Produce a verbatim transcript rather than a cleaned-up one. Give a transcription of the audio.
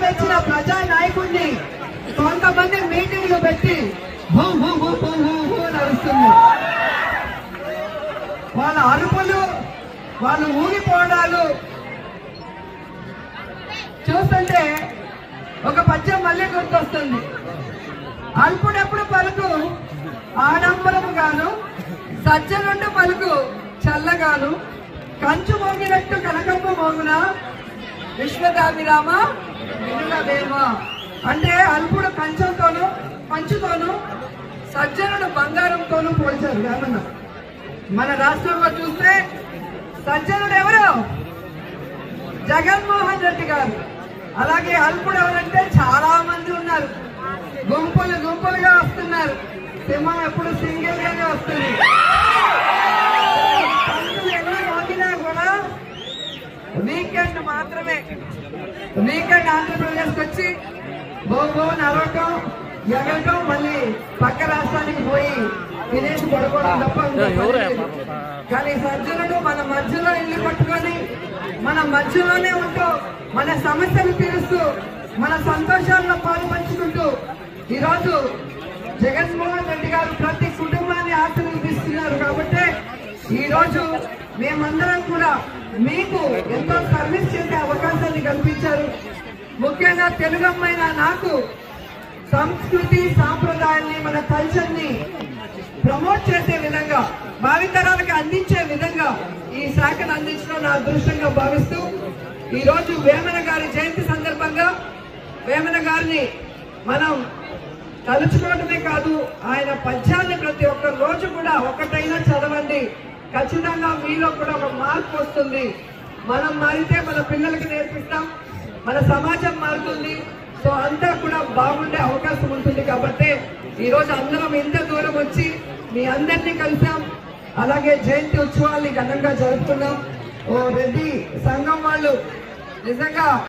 తెచ్చిన ప్రజా నాయకుడిని కొంతమంది మీటింగ్లు పెట్టి నడుస్తుంది. వాళ్ళ అరుపులు, వాళ్ళు ఊగిపోవడాలు చూస్తుంటే ఒక పద్యం మళ్ళీ గుర్తొస్తుంది. అల్పుడెప్పుడు పలుకు ఆడంబరము గాను, సజ్జనుండు పలుకు చల్లగాను, కంచు మోగినట్టు కనకమ్మ మోగున విశ్వదాభిరామ వినులవేమ. అంటే అల్పుడు కంచంతోనూ పంచుతోనూ, సజ్జనుడు బంగారంతోనూ పోల్చారు వేమన్న. మన రాష్ట్రంలో చూస్తే సజ్జనుడు ఎవరు? జగన్మోహన్ రెడ్డి గారు. అలాగే అల్పుడు ఎవరంటే చాలా మంది ఉన్నారు, గుంపులు గుంపులుగా వస్తున్నారు. సింహం ఎప్పుడు సింగిల్ గానే వస్తుంది. పంతులు ఎన్ని మోగినా కూడా వీకెండ్ మాత్రమే. వీకెండ్ ఆంధ్రప్రదేశ్కి వచ్చి బోబో నరవటం, ఎగరటం, మళ్ళీ పక్క రాష్ట్రానికి పోయి తినేసి పడుకోవడం తప్ప. కానీ సజ్జనుడు మన మధ్యలో ఇల్లు పట్టుకొని మన మధ్యలోనే ఉంటూ మన సమస్యలు తీరుస్తూ మన సంతోషాల్లో పాలు పంచుకుంటూ ఈరోజు జగన్మోహన్ రెడ్డి గారు ప్రతి కుటుంబాన్ని ఆశీర్వదిస్తున్నారు. కాబట్టి ఈ రోజు మేమందరం కూడా మీకు ఎంతో సర్వీస్ చేసే అవకాశాన్ని కల్పించారు. ముఖ్యంగా తెలుగు అమ్మాయిన నాకు సంస్కృతి సాంప్రదాయాన్ని, మన కల్చర్ ని ప్రమోట్ చేసే విధంగా, భావితరాలకు అందించే విధంగా ఈ శాఖను అందించడం నా అదృష్టంగా భావిస్తూ ఈ రోజు వేమన గారి జయంతి సందర్భంగా వేమన గారిని మనం తలుచుకోవడమే కాదు, ఆయన పద్యాన్ని ప్రతి ఒక్క రోజు కూడా ఒకటైనా చదవండి. ఖచ్చితంగా మీలో కూడా ఒక మార్పు వస్తుంది. మనం మారితే మన పిల్లలకి నేర్పిస్తాం, మన సమాజం మారుతుంది. సో అంతా కూడా బాగుండే అవకాశం ఉంటుంది. కాబట్టి ఈ రోజు అందరం ఇంత దూరం వచ్చి మీ అందరినీ కలిసాం. అలాగే జయంతి ఉత్సవాల్ని ఘనంగా జరుపుకున్నాం. ఓ రెడ్డి సంఘం వాళ్ళు నిజంగా